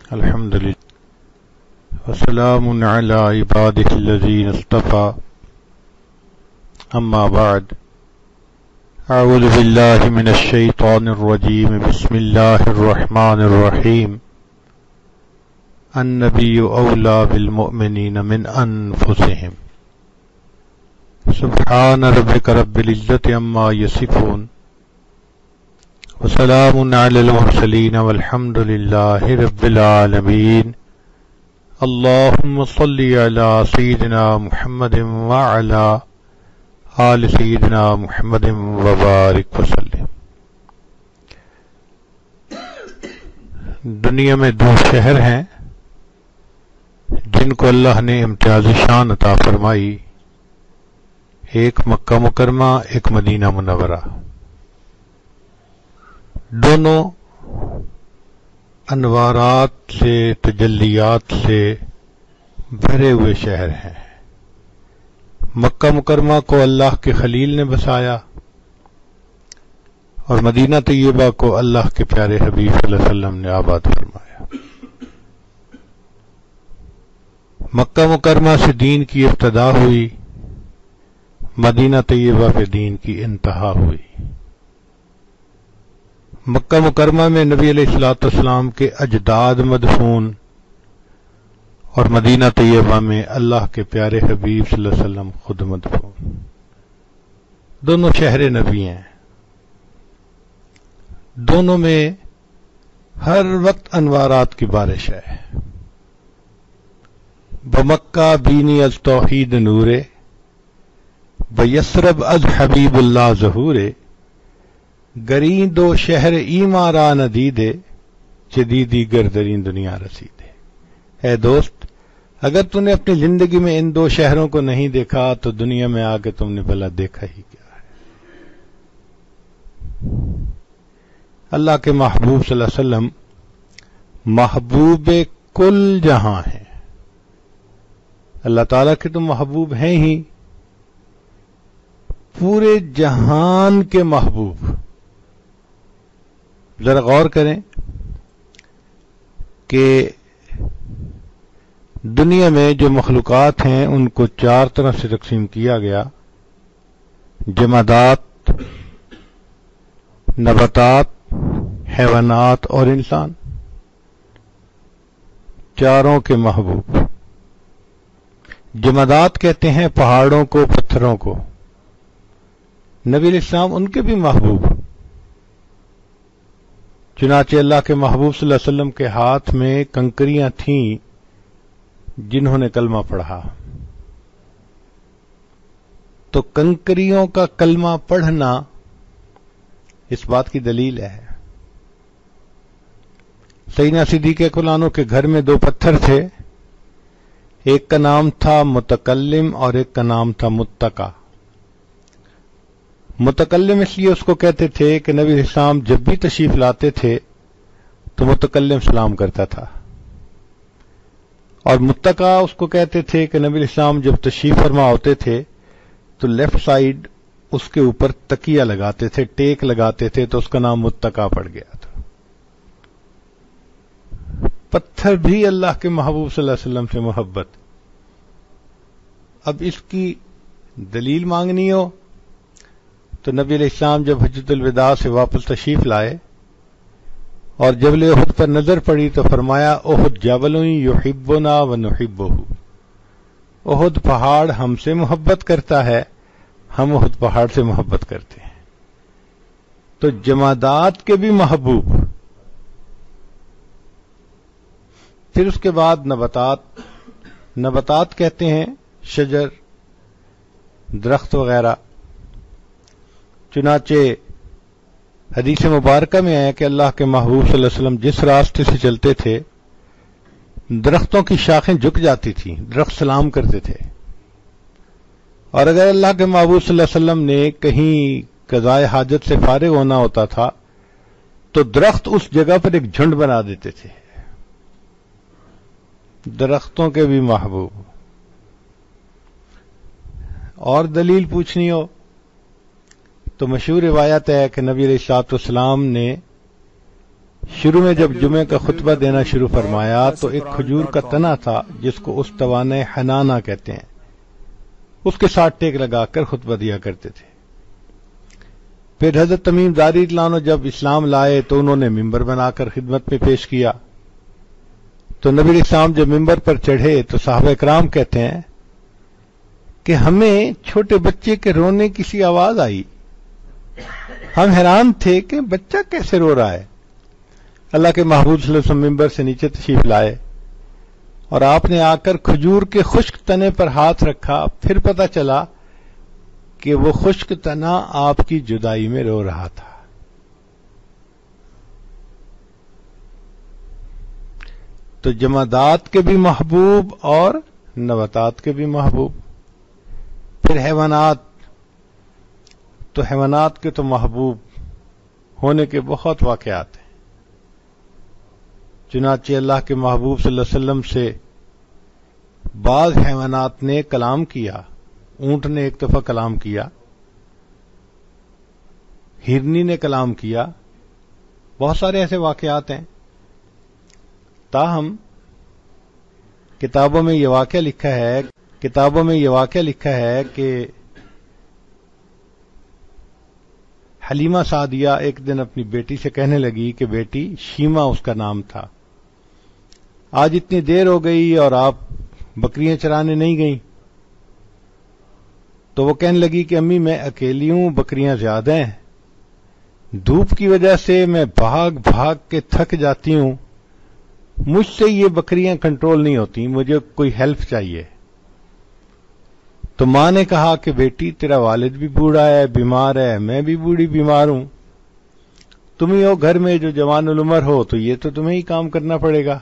الحمد لله وسلام على عباده الذين اصطفى أما بعد أعوذ بالله من الشيطان الرجيم بسم الله الرحمن الرحيم النبي أولى بالمؤمنين من أنفسهم سبحان ربك رب العزة عما يصفون وسلام على المرسلين والحمد لله رب العالمين اللهم صل على سيدنا محمد وعلى آل سيدنا محمد وبارك وسلم۔ دنیا میں دو شہر ہیں جن کو اللہ نے امتیاز شان عطا فرمائی، ایک مکہ مکرمہ، ایک مدینہ منورہ۔ دونوں انوارات سے، تجلیات سے بھرے ہوئے شہر ہیں۔ مکہ مکرمہ کو اللہ کے خلیل نے بسایا اور مدینہ طیبہ کو اللہ کے پیارے حبیب صلی اللہ علیہ وسلم نے آباد فرمایا۔ مکہ مکرمہ سے دین کی ابتدا ہوئی، مدینہ طیبہ پہ دین کی انتہا ہوئی۔ مکہ مکرمہ میں نبی علیہ الصلوۃ والسلام کے اجداد مدفون اور مدینہ طیبہ میں اللہ کے پیارے حبیب صلی اللہ علیہ وسلم خود مدفون۔ دونوں شہر نبی ہیں، دونوں میں ہر وقت انوارات کی بارش ہے۔ بمکہ بینی از توحید نورے، بیسرب از حبیب اللہ ظہورے، گریں دو شہر ایمارا ندیدے، جدیدی گردرین دنیا رسیدے۔ اے دوست، اگر تم نے اپنی زندگی میں ان دو شہروں کو نہیں دیکھا تو دنیا میں آ کے تم نے بھلا دیکھا ہی کیا ہے۔ اللہ کے محبوب صلی اللہ علیہ وسلم محبوب کل جہاں ہیں۔ اللہ تعالیٰ کے تو محبوب ہیں ہی، پورے جہان کے محبوب۔ ذرا غور کریں کہ دنیا میں جو مخلوقات ہیں ان کو چار طرح سے تقسیم کیا گیا: جمادات، نباتات، حیوانات اور انسان، چاروں کے محبوب۔ جمادات کہتے ہیں پہاڑوں کو، پتھروں کو۔ نبی علیہ السلام ان کے بھی محبوب، چنانچہ اللہ کے محبوب صلی اللہ علیہ وسلم کے ہاتھ میں کنکریاں تھیں جنہوں نے کلمہ پڑھا، تو کنکریوں کا کلمہ پڑھنا اس بات کی دلیل ہے۔ سیدنا صدیق اکبر عنہ کے گھر میں دو پتھر تھے، ایک کا نام تھا متکلم اور ایک کا نام تھا متقی۔ متکلم اس لیے اس کو کہتے تھے کہ نبی علیہ السلام جب بھی تشریف لاتے تھے تو متکلم سلام کرتا تھا، اور متقی اس کو کہتے تھے کہ نبی علیہ السلام جب تشریف فرما ہوتے تھے تو لیفٹ سائیڈ اس کے اوپر تکیہ لگاتے تھے، ٹیک لگاتے تھے، تو اس کا نام متقی پڑ گیا تھا۔ پتھر بھی اللہ کے محبوب صلی اللہ علیہ وسلم سے محبت۔ اب اس کی دلیل مانگنی ہو تو نبی علیہ السلام جب حجۃ الوداع سے واپس تشریف لائے اور جبل احد پر نظر پڑی تو فرمایا احد جبل یحبنا ونحبہ، احد پہاڑ ہم سے محبت کرتا ہے، ہم احد پہاڑ سے محبت کرتے ہیں۔ تو جمادات کے بھی محبوب۔ پھر اس کے بعد نباتات۔ نباتات کہتے ہیں شجر، درخت وغیرہ۔ چنانچہ حدیث مبارکہ میں آیا کہ اللہ کے محبوب صلی اللہ علیہ وسلم جس راستے سے چلتے تھے درختوں کی شاخیں جھک جاتی تھیں، درخت سلام کرتے تھے، اور اگر اللہ کے محبوب صلی اللہ علیہ وسلم نے کہیں قضائے حاجت سے فارغ ہونا ہوتا تھا تو درخت اس جگہ پر ایک جھنڈ بنا دیتے تھے۔ درختوں کے بھی محبوب۔ اور دلیل پوچھنی ہو تو مشہور روایت ہے کہ نبی علیہ الصلوۃ والسلام نے شروع میں جب جمعے کا خطبہ دینا شروع فرمایا تو ایک کھجور کا تنا تھا جس کو استوانہ حنانہ کہتے ہیں، اس کے ساتھ ٹیک لگا کر خطبہ دیا کرتے تھے۔ پھر حضرت تمیم داری رضی اللہ عنہ جب اسلام لائے تو انہوں نے ممبر بنا کر خدمت میں پیش کیا، تو نبی علیہ السلام جب ممبر پر چڑھے تو صحابہ کرام کہتے ہیں کہ ہمیں چھوٹے بچے کے رونے کی سی آواز آئی، ہم حیران تھے کہ بچہ کیسے رو رہا ہے۔ اللہ کے محبوب صلی اللہ علیہ وسلم ممبر سے نیچے تشریف لائے اور آپ نے آ کر کھجور کے خشک تنے پر ہاتھ رکھا، پھر پتہ چلا کہ وہ خشک تنا آپ کی جدائی میں رو رہا تھا۔ تو جمادات کے بھی محبوب اور نباتات کے بھی محبوب۔ پھر حیوانات، تو حیوانات کے تو محبوب ہونے کے بہت واقعات ہیں۔ چنانچہ اللہ کے محبوب صلی اللہ علیہ وسلم سے بعض حیوانات نے کلام کیا، اونٹ نے ایک دفعہ کلام کیا، ہرنی نے کلام کیا، بہت سارے ایسے واقعات ہیں۔ تاہم کتابوں میں یہ واقعہ لکھا ہے کہ حلیمہ سعدیہ ایک دن اپنی بیٹی سے کہنے لگی کہ بیٹی، شیما اس کا نام تھا، آج اتنی دیر ہو گئی اور آپ بکریاں چرانے نہیں گئیں؟ تو وہ کہنے لگی کہ امی میں اکیلی ہوں، بکریاں زیادہ ہیں، دھوپ کی وجہ سے میں بھاگ بھاگ کے تھک جاتی ہوں، مجھ سے یہ بکریاں کنٹرول نہیں ہوتی، مجھے کوئی ہیلپ چاہیے۔ تو ماں نے کہا کہ بیٹی تیرا والد بھی بوڑھا ہے، بیمار ہے، میں بھی بوڑھی بیمار ہوں، تم ہی ہو گھر میں جو جوان العمر ہو، تو یہ تو تمہیں ہی کام کرنا پڑے گا۔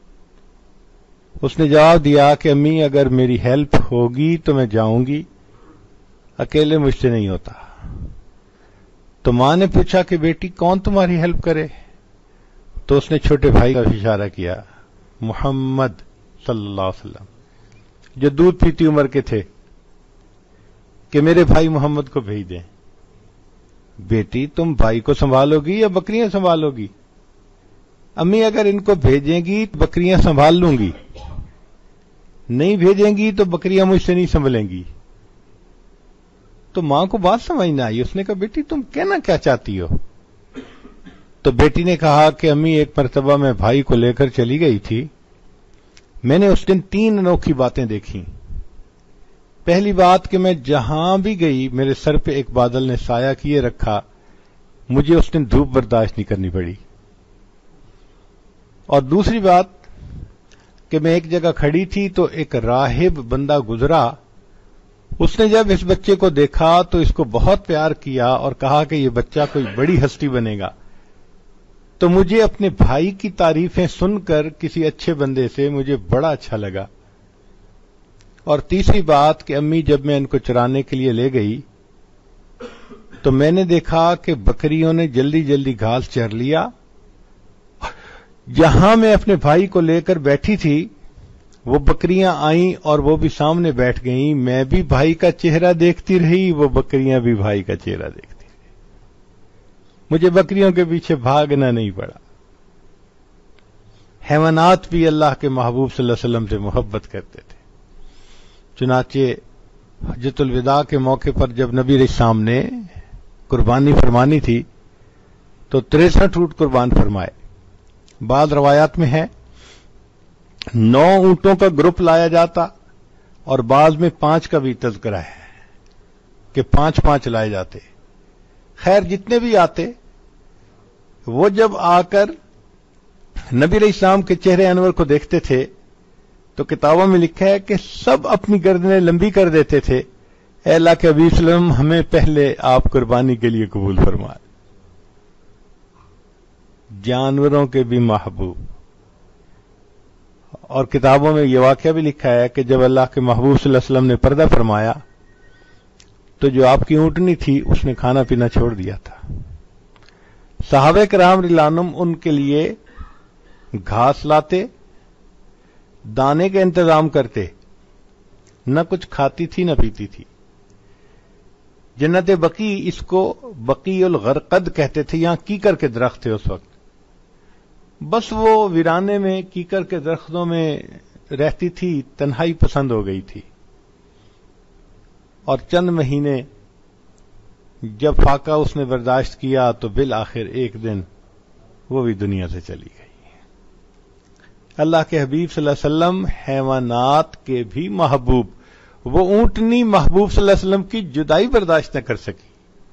اس نے جواب دیا کہ امی اگر میری ہیلپ ہوگی تو میں جاؤں گی، اکیلے مجھ سے نہیں ہوتا۔ تو ماں نے پوچھا کہ بیٹی کون تمہاری ہیلپ کرے؟ تو اس نے چھوٹے بھائی کا اشارہ کیا، محمد صلی اللہ علیہ وسلم، جو دودھ پیتی عمر کے تھے، کہ میرے بھائی محمد کو بھیج دیں۔ بیٹی تم بھائی کو سنبھالو گی یا بکریاں سنبھالو گی؟ امی اگر ان کو بھیجیں گی تو بکریاں سنبھال لوں گی، نہیں بھیجیں گی تو بکریاں مجھ سے نہیں سنبھلیں گی۔ تو ماں کو بات سمجھ نہ آئی، اس نے کہا بیٹی تم کہنا کیا چاہتی ہو؟ تو بیٹی نے کہا کہ امی ایک مرتبہ میں بھائی کو لے کر چلی گئی تھی، میں نے اس دن 3 انوکھی باتیں دیکھی۔ پہلی بات کہ میں جہاں بھی گئی میرے سر پہ ایک بادل نے سایہ کیے رکھا، مجھے اس دن دھوپ برداشت نہیں کرنی پڑی۔ اور دوسری بات کہ میں ایک جگہ کھڑی تھی تو ایک راہب بندہ گزرا، اس نے جب اس بچے کو دیکھا تو اس کو بہت پیار کیا اور کہا کہ یہ بچہ کوئی بڑی ہستی بنے گا۔ تو مجھے اپنے بھائی کی تعریفیں سن کر کسی اچھے بندے سے مجھے بڑا اچھا لگا۔ اور تیسری بات کہ امی جب میں ان کو چرانے کے لیے لے گئی تو میں نے دیکھا کہ بکریوں نے جلدی جلدی گھاس چر لیا، جہاں میں اپنے بھائی کو لے کر بیٹھی تھی وہ بکریاں آئیں اور وہ بھی سامنے بیٹھ گئیں، میں بھی بھائی کا چہرہ دیکھتی رہی، وہ بکریاں بھی بھائی کا چہرہ دیکھتی رہی، مجھے بکریوں کے پیچھے بھاگنا نہیں پڑا۔ حیوانات بھی اللہ کے محبوب صلی اللہ علیہ وسلم سے محبت کرتے تھے۔ چنانچہ حجۃ الوداع کے موقع پر جب نبی علیہ السلام نے قربانی فرمانی تھی تو 63 اونٹ قربان فرمائے۔ بعض روایات میں ہے 9 اونٹوں کا گروپ لایا جاتا اور بعض میں 5 کا بھی تذکرہ ہے کہ 5 لائے جاتے۔ خیر جتنے بھی آتے وہ جب آ کر نبی علیہ السلام کے چہرے انور کو دیکھتے تھے تو کتابوں میں لکھا ہے کہ سب اپنی گردنیں لمبی کر دیتے تھے، اے اللہ کے حبیب صلی اللہ علیہ وسلم ہمیں پہلے آپ قربانی کے لیے قبول فرمائے۔ جانوروں کے بھی محبوب۔ اور کتابوں میں یہ واقعہ بھی لکھا ہے کہ جب اللہ کے محبوب صلی اللہ علیہ وسلم نے پردہ فرمایا تو جو آپ کی اونٹنی تھی اس نے کھانا پینا چھوڑ دیا تھا۔ صحابہ کرام رضی اللہ عنہم ان کے لیے گھاس لاتے، دانے کا انتظام کرتے، نہ کچھ کھاتی تھی نہ پیتی تھی۔ جنت بقی اس کو بقی الغرقد کہتے تھے، یہاں کیکر کے درخت تھے اس وقت، بس وہ ویرانے میں کیکر کے درختوں میں رہتی تھی، تنہائی پسند ہو گئی تھی، اور چند مہینے جب فاقہ اس نے برداشت کیا تو بالآخر ایک دن وہ بھی دنیا سے چلی گئی۔ اللہ کے حبیب صلی اللہ علیہ وسلم حیوانات کے بھی محبوب، وہ اونٹنی محبوب صلی اللہ علیہ وسلم کی جدائی برداشت نہ کر سکی،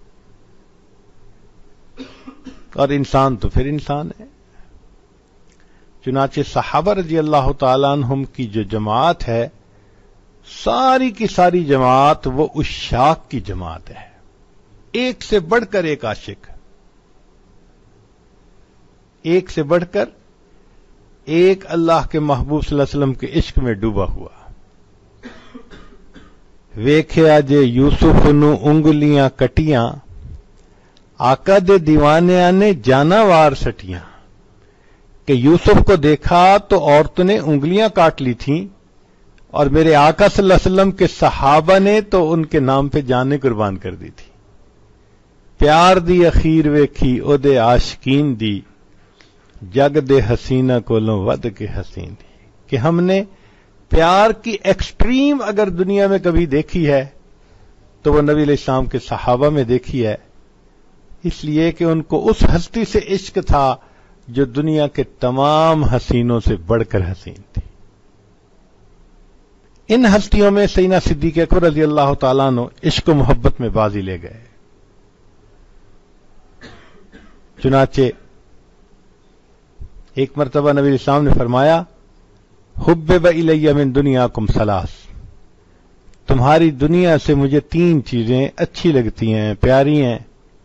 اور انسان تو پھر انسان ہے۔ چنانچہ صحابہ رضی اللہ تعالیٰ عنہم کی جو جماعت ہے، ساری کی ساری جماعت وہ عشاق کی جماعت ہے، ایک سے بڑھ کر ایک عاشق، ایک سے بڑھ کر ایک اللہ کے محبوب صلی اللہ علیہ وسلم کے عشق میں ڈوبا ہوا۔ ویکھیا جے یوسف نو انگلیاں کٹیاں، آقا دے دیوانیاں نے جاناوار سٹیاں، کہ یوسف کو دیکھا تو عورتوں نے انگلیاں کاٹ لی تھیں، اور میرے آقا صلی اللہ علیہ وسلم کے صحابہ نے تو ان کے نام پہ جانیں قربان کر دی تھی۔ پیار دی اخیر ویکھی او دے عاشقین دی، جگ دے حسینہ کولوں ود کے حسین دی، کہ ہم نے پیار کی ایکسٹریم اگر دنیا میں کبھی دیکھی ہے تو وہ نبی علیہ السلام کے صحابہ میں دیکھی ہے، اس لیے کہ ان کو اس ہستی سے عشق تھا جو دنیا کے تمام حسینوں سے بڑھ کر حسین تھی۔ ان ہستیوں میں سیدنا صدیق اکبر رضی اللہ تعالیٰ عنہ عشق و محبت میں بازی لے گئے۔ چنانچہ ایک مرتبہ نبی علیہ السلام نے فرمایا، حبب الی من دنیاکم ثلاث، تمہاری دنیا سے مجھے تین چیزیں اچھی لگتی ہیں، پیاری ہیں۔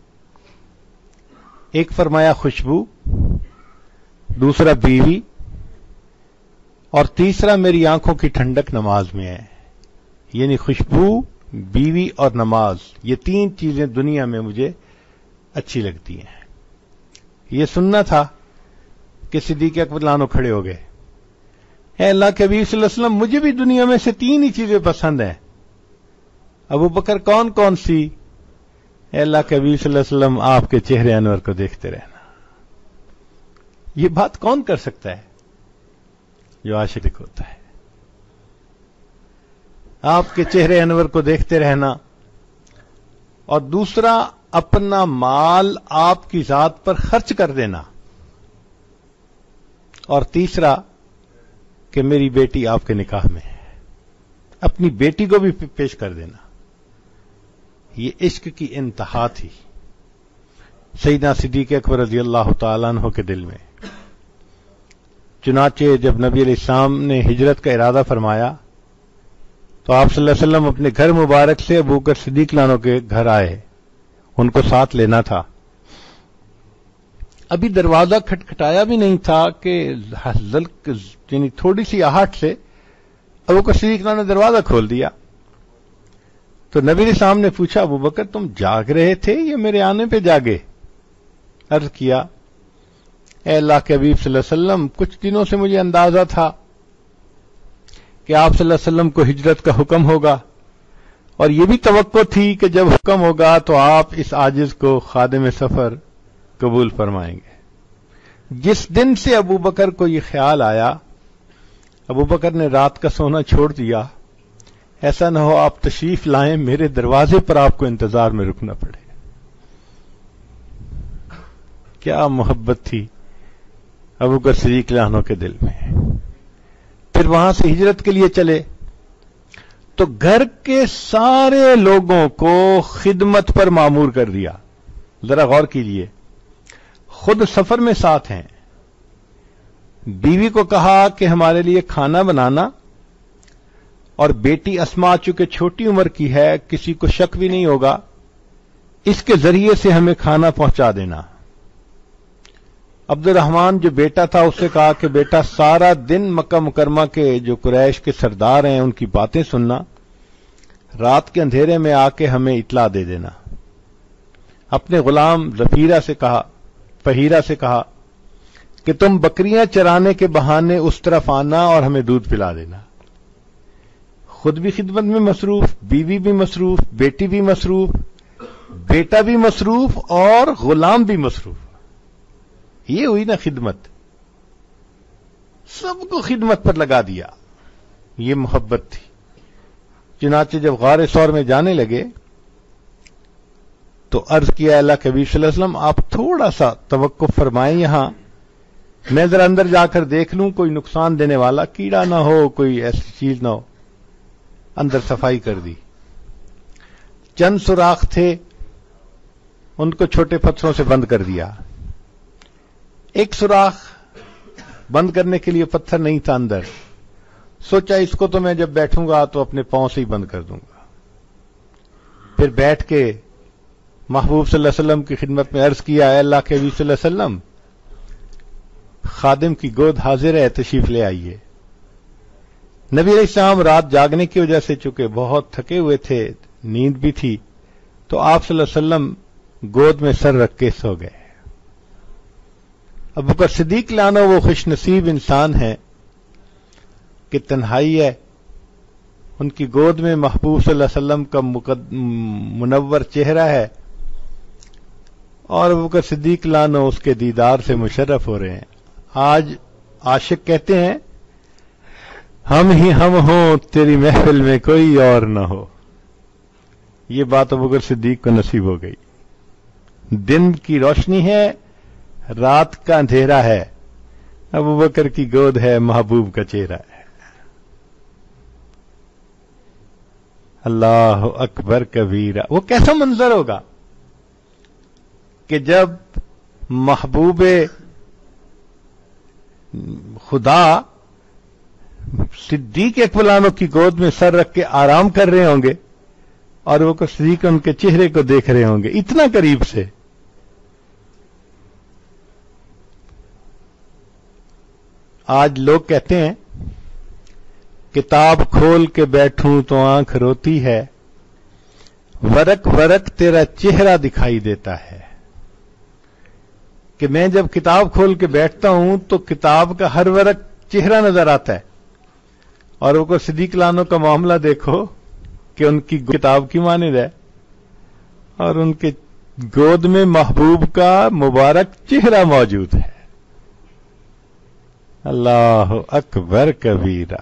ایک فرمایا خوشبو، دوسرا بیوی، اور تیسرا میری آنکھوں کی ٹھنڈک نماز میں ہے۔ یعنی خوشبو، بیوی اور نماز، یہ تین چیزیں دنیا میں مجھے اچھی لگتی ہیں۔ یہ سننا تھا کہ صدیق اکبر عنہ کھڑے ہو گئے، اے اللہ کے حبیب صلی اللہ علیہ وسلم مجھے بھی دنیا میں سے تین ہی چیزیں پسند ہیں۔ ابو بکر کون کون سی؟ اے اللہ کے حبیب صلی اللہ علیہ وسلم آپ کے چہرے انور کو دیکھتے رہنا۔ یہ بات کون کر سکتا ہے؟ جو عاشق ہوتا ہے۔ آپ کے چہرے انور کو دیکھتے رہنا، اور دوسرا اپنا مال آپ کی ذات پر خرچ کر دینا، اور تیسرا کہ میری بیٹی آپ کے نکاح میں ہے، اپنی بیٹی کو بھی پیش کر دینا۔ یہ عشق کی انتہا تھی سیدنا صدیق اکبر رضی اللہ تعالیٰ عنہ کے دل میں۔ چنانچہ جب نبی علیہ السلام نے ہجرت کا ارادہ فرمایا تو آپ صلی اللہ علیہ وسلم اپنے گھر مبارک سے ابو بکر صدیق عنہ کے گھر آئے، ان کو ساتھ لینا تھا۔ ابھی دروازہ کھٹکھٹایا بھی نہیں تھا کہ یعنی تھوڑی سی آہٹ سے ابو بکر صدیق عنہ نے دروازہ کھول دیا۔ تو نبی علیہ السلام نے پوچھا، ابو بکر تم جاگ رہے تھے یا میرے آنے پہ جاگے؟ عرض کیا، اے اللہ کے حبیب صلی اللہ علیہ وسلم کچھ دنوں سے مجھے اندازہ تھا کہ آپ صلی اللہ علیہ وسلم کو ہجرت کا حکم ہوگا، اور یہ بھی توقع تھی کہ جب حکم ہوگا تو آپ اس عاجز کو خادم سفر قبول فرمائیں گے۔ جس دن سے ابو بکر کو یہ خیال آیا، ابو بکر نے رات کا سونا چھوڑ دیا، ایسا نہ ہو آپ تشریف لائیں، میرے دروازے پر آپ کو انتظار میں رکنا پڑے۔ کیا محبت تھی ابو بکر صدیق عنہ کے دل میں۔ پھر وہاں سے ہجرت کے لیے چلے تو گھر کے سارے لوگوں کو خدمت پر مامور کر دیا۔ ذرا غور کیجئے، خود سفر میں ساتھ ہیں، بیوی کو کہا کہ ہمارے لیے کھانا بنانا، اور بیٹی اسما چونکہ چھوٹی عمر کی ہے، کسی کو شک بھی نہیں ہوگا، اس کے ذریعے سے ہمیں کھانا پہنچا دینا۔ عبد الرحمن جو بیٹا تھا اس سے کہا کہ بیٹا سارا دن مکہ مکرمہ کے جو قریش کے سردار ہیں ان کی باتیں سننا، رات کے اندھیرے میں آ کے ہمیں اطلاع دے دینا۔ اپنے غلام فہیرہ سے کہا کہ تم بکریاں چرانے کے بہانے اس طرف آنا اور ہمیں دودھ پلا دینا۔ خود بھی خدمت میں مصروف، بیوی بھی مصروف، بیٹی بھی مصروف، بیٹا بھی مصروف، اور غلام بھی مصروف۔ یہ ہوئی نا خدمت۔ سب کو خدمت پر لگا دیا. یہ محبت تھی. چنانچہ جب غار ثور میں جانے لگے تو عرض کیا اللہ کے حبیب صلی اللہ علیہ وسلم آپ تھوڑا سا توقف فرمائیں, یہاں میں ذرا اندر جا کر دیکھ لوں کوئی نقصان دینے والا کیڑا نہ ہو, کوئی ایسی چیز نہ ہو. اندر صفائی کر دی. چند سوراخ تھے ان کو چھوٹے پتھروں سے بند کر دیا. ایک سوراخ بند کرنے کے لیے پتھر نہیں تھا اندر. سوچا اس کو تو میں جب بیٹھوں گا تو اپنے پاؤں سے ہی بند کر دوں گا. پھر بیٹھ کے محبوب صلی اللہ علیہ وسلم کی خدمت میں عرض کیا اے اللہ کے حبیب صلی اللہ علیہ وسلم خادم کی گود حاضر ہے, تشریف لے آئیے. نبی علیہ السلام رات جاگنے کی وجہ سے چونکہ بہت تھکے ہوئے تھے, نیند بھی تھی, تو آپ صلی اللہ علیہ وسلم گود میں سر رکھ کے سو گئے. ابو بکر صدیق لانو وہ خوش نصیب انسان ہے کہ تنہائی ہے, ان کی گود میں محبوب صلی اللہ علیہ وسلم کا منور چہرہ ہے, اور ابو بکر صدیق لانو اس کے دیدار سے مشرف ہو رہے ہیں. آج عاشق کہتے ہیں ہم ہی ہم ہوں تیری محفل میں کوئی اور نہ ہو. یہ بات ابو بکر صدیق کو نصیب ہو گئی. دن کی روشنی ہے, رات کا اندھیرا ہے, ابو بکر کی گود ہے, محبوب کا چہرہ ہے. اللہ اکبر کبیرہ. وہ کیسا منظر ہوگا کہ جب محبوب خدا صدیق اکبر عنہ کی گود میں سر رکھ کے آرام کر رہے ہوں گے اور وہ صدیق ان کے چہرے کو دیکھ رہے ہوں گے اتنا قریب سے. آج لوگ کہتے ہیں کتاب کھول کے بیٹھوں تو آنکھ روتی ہے, ورق ورق تیرا چہرہ دکھائی دیتا ہے. کہ میں جب کتاب کھول کے بیٹھتا ہوں تو کتاب کا ہر ورق چہرہ نظر آتا ہے, اور وہ صدیق لانو کا معاملہ دیکھو کہ ان کی کتاب کی مانند ہے اور ان کے گود میں محبوب کا مبارک چہرہ موجود ہے. اللہ اکبر کبیرہ.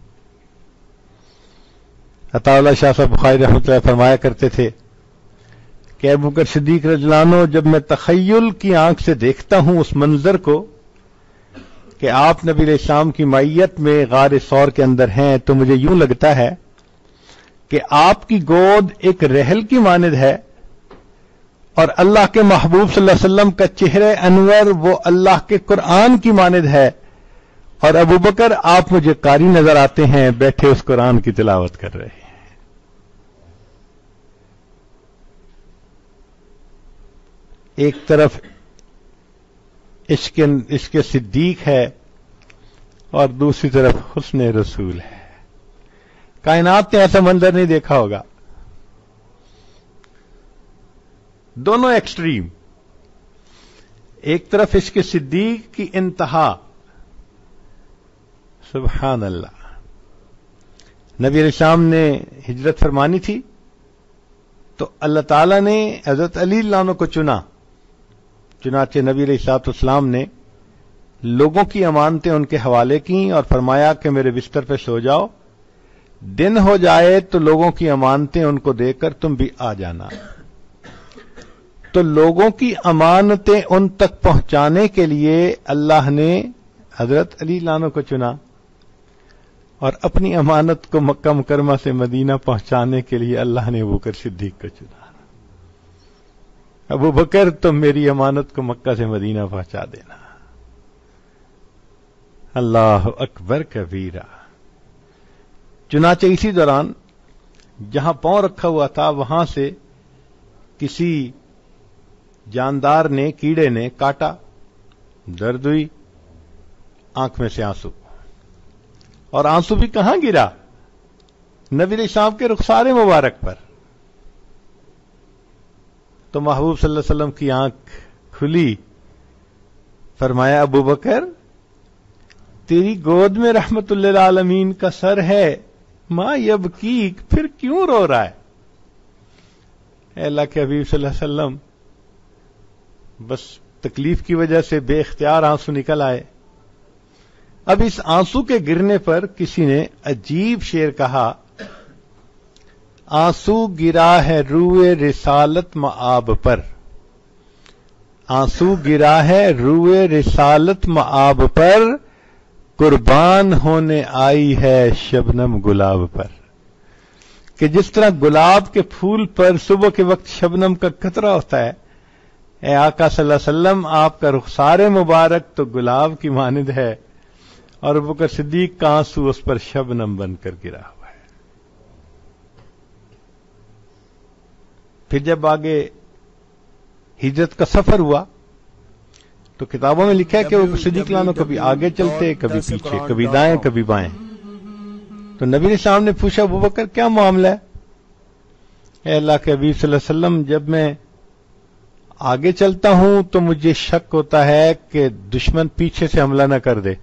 عطا اللہ شاہ صاحب بخاری رحمۃ اللہ فرمایا کرتے تھے کہ ابو بکر صدیق رضی اللہ عنہ جب میں تخیل کی آنکھ سے دیکھتا ہوں اس منظر کو کہ آپ نبی علیہ السلام کی معیت میں غار ثور کے اندر ہیں, تو مجھے یوں لگتا ہے کہ آپ کی گود ایک رحل کی مانند ہے اور اللہ کے محبوب صلی اللہ علیہ وسلم کا چہرہ انور وہ اللہ کے قرآن کی مانند ہے, اور ابو بکر آپ مجھے قاری نظر آتے ہیں بیٹھے اس قرآن کی تلاوت کر رہے ہیں. ایک طرف عشق صدیق ہے اور دوسری طرف حسن رسول ہے. کائنات نے ایسا منظر نہیں دیکھا ہوگا. دونوں ایکسٹریم, ایک طرف عشق صدیق کی انتہا, سبحان اللہ. نبی علیہ السلام نے ہجرت فرمانی تھی تو اللہ تعالیٰ نے حضرت علی اللہ عنہ کو چنا. چنانچہ نبی علیہ الصلوۃ والسلام نے لوگوں کی امانتیں ان کے حوالے کی اور فرمایا کہ میرے بستر پہ سو جاؤ, دن ہو جائے تو لوگوں کی امانتیں ان کو دے کر تم بھی آ جانا. تو لوگوں کی امانتیں ان تک پہنچانے کے لیے اللہ نے حضرت علی اللہ عنہ کو چنا, اور اپنی امانت کو مکہ مکرمہ سے مدینہ پہنچانے کے لیے اللہ نے ابو بکر صدیق کو چنا. ابو بکر تم میری امانت کو مکہ سے مدینہ پہنچا دینا. اللہ اکبر کبیرہ. چنانچہ اسی دوران جہاں پاؤں رکھا ہوا تھا وہاں سے کسی جاندار نے, کیڑے نے کاٹا, درد ہوئی, آنکھ میں سے آنسو, اور آنسو بھی کہاں گرا؟ نبی علیہ السلام کے رخسار مبارک پر. تو محبوب صلی اللہ علیہ وسلم کی آنکھ کھلی, فرمایا ابو بکر تیری گود میں رحمت للعالمین کا سر ہے, ما یبکیک, پھر کیوں رو رہا ہے؟ اے اللہ کے حبیب صلی اللہ علیہ وسلم بس تکلیف کی وجہ سے بے اختیار آنسو نکل آئے. اب اس آنسو کے گرنے پر کسی نے عجیب شعر کہا، آنسو گرا ہے روئے رسالت مآب پر، آنسو گرا ہے روئے رسالت مآب پر، قربان ہونے آئی ہے شبنم گلاب پر. کہ جس طرح گلاب کے پھول پر صبح کے وقت شبنم کا قطرہ ہوتا ہے، اے آقا صلی اللہ علیہ وسلم آپ کا رخسار مبارک تو گلاب کی مانند ہے، اور ابوبکر صدیق کا آنسو اس پر شبنم بن کر گرا ہوا ہے. پھر جب آگے ہجرت کا سفر ہوا تو کتابوں میں لکھا ہے کہ وہ صدیق لانو کبھی آگے چلتے، کبھی پیچھے، کبھی دائیں کبھی بائیں. تو نبی علیہ السلام نے پوچھا، ابوبکر کیا معاملہ ہے؟ اے اللہ کے حبیب صلی اللہ علیہ وسلم، جب میں آگے چلتا ہوں تو مجھے شک ہوتا ہے کہ دشمن پیچھے سے حملہ نہ کر دے،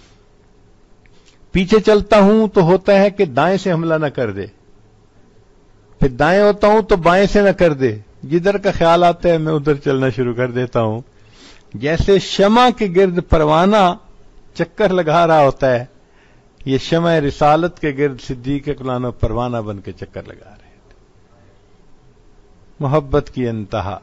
پیچھے چلتا ہوں تو ہوتا ہے کہ دائیں سے حملہ نہ کر دے، پھر دائیں ہوتا ہوں تو بائیں سے نہ کر دے، جدھر کا خیال آتا ہے میں ادھر چلنا شروع کر دیتا ہوں. جیسے شمع کے گرد پروانہ چکر لگا رہا ہوتا ہے، یہ شمع رسالت کے گرد صدیق اکبر پروانہ بن کے چکر لگا رہے تھے. محبت کی انتہا.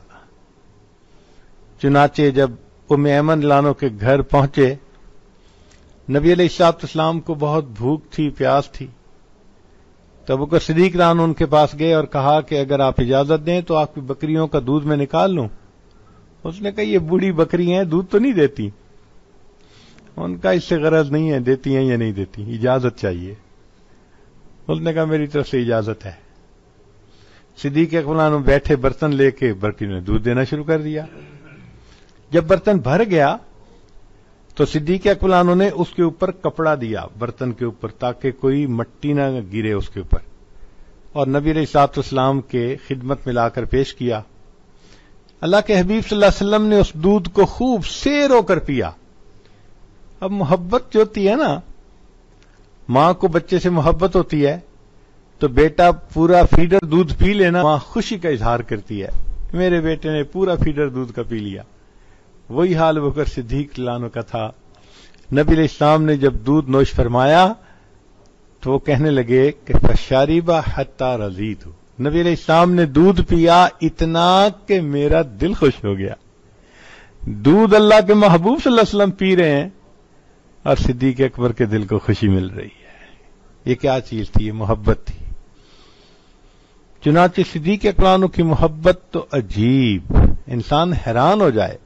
چنانچہ جب ام ایمن لانو کے گھر پہنچے، نبی علیہ الصلوۃ والسلام کو بہت بھوک تھی، پیاس تھی، تو ابوبکر صدیق لانو ان کے پاس گئے اور کہا کہ اگر آپ اجازت دیں تو آپ کی بکریوں کا دودھ میں نکال لوں. اس نے کہا یہ بوڑھی بکری ہیں، دودھ تو نہیں دیتی. ان کا اس سے غرض نہیں ہے دیتی ہیں یا نہیں دیتی، اجازت چاہیے. اس نے کہا میری طرف سے اجازت ہے. صدیق اکبر بیٹھے برتن لے کے بکری نے دودھ دینا شروع کر دیا. جب برتن بھر گیا تو صدیق اکبر نے اس کے اوپر کپڑا دیا برتن کے اوپر تاکہ کوئی مٹی نہ گرے اس کے اوپر، اور نبی علیہ الصلوۃ والسلام کے خدمت میں لا کر پیش کیا. اللہ کے حبیب صلی اللہ علیہ وسلم نے اس دودھ کو خوب سیر ہو کر پیا. اب محبت جو ہوتی ہے نا، ماں کو بچے سے محبت ہوتی ہے تو بیٹا پورا فیڈر دودھ پی لینا ماں خوشی کا اظہار کرتی ہے، میرے بیٹے نے پورا فیڈر دودھ کا پی لیا. وہی حال ابوبکر صدیق لانو کا تھا. نبی علیہ السلام نے جب دودھ نوش فرمایا تو وہ کہنے لگے کہ فشاربا حتی رضیت. نبی علیہ السلام نے دودھ پیا اتنا کہ میرا دل خوش ہو گیا. دودھ اللہ کے محبوب صلی اللہ علیہ وسلم پی رہے ہیں اور صدیق اکبر کے دل کو خوشی مل رہی ہے. یہ کیا چیز تھی؟ یہ محبت تھی. چنانچہ صدیق اکبر کی محبت تو عجیب، انسان حیران ہو جائے.